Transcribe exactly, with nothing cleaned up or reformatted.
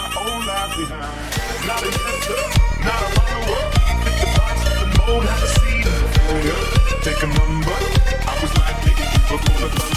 my own life behind. Not a investor, not a follower. Pick the box, the mold, have a seat in the failure. Take a number, I was like, before the thunder.